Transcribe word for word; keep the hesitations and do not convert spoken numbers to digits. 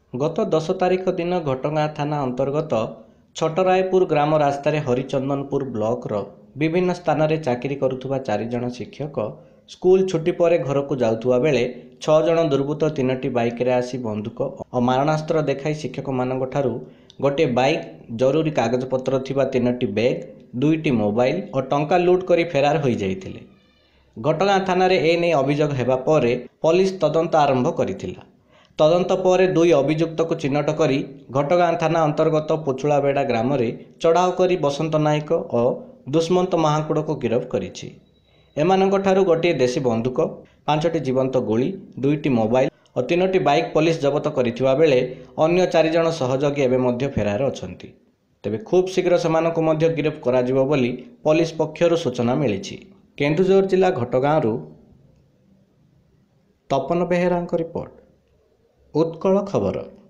गत दस तारिख दिन घटगाँ थाना अंतर्गत छटरायपुर ग्राम रास्तार हरिचंदनपुर ब्लॉक रो विभिन्न स्थान में चाकरी करुवा चार जन शिक्षक स्कूल छुट्टी पर घर को जाउथुवा बेले छह जन दुर्बृत्त तीनोटी बाइक रे आसी बंदूक और मारणास्त्र देखाई शिक्षक मानक ठारू गोटे बाइक जरूरी कागजपत्र थिबा तीनोटी बैग दुईटी मोबाइल और टंका लुट करी फेरार हो जाइथिले। घटगाँ थाना रे एने अभियोग हेबा परे पुलिस तदंत आरंभ करिथिला। तदंत पर दुई अभियुक्त को चिन्हट करी घटगाँ थाना अंतर्गत पोचुलाबेड़ा ग्राम रे चढ़ाऊ करी बसंत नायक और दुष्मंत महाकुड़ को गिरफ्त करिछि। एमानंक ठारू गोटे देशी बंदूक पांचटी जीवंत गोली दुईटी मोबाइल और तीनोटी बाइक पुलिस जबत करिथिबा बेले अन्य चार जन सहयोगी एवं मध्य फेरार अछंती। तेबे खूब शीघ्र सेमानंकु मध्य गिरफ्त कराजिबो बोली पुलिस पक्षरु सूचना मिलिछि। केन्दुझर जिला घटगाँ रु तपन बेहेरांक रिपोर्ट, उत्कल खबर।